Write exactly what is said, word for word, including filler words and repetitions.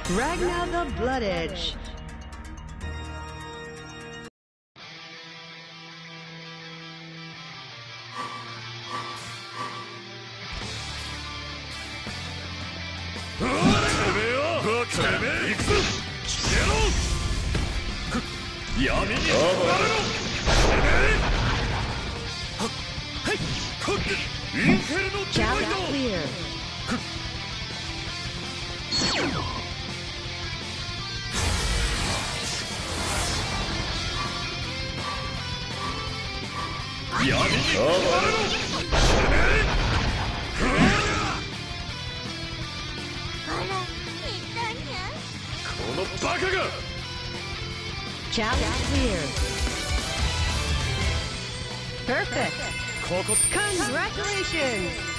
Ragnar the Blood Edge. 闇に包まれろ。インフェルノディバイド。闇に包まれろ。このバカが。 Challenge clear. Perfect. Congratulations.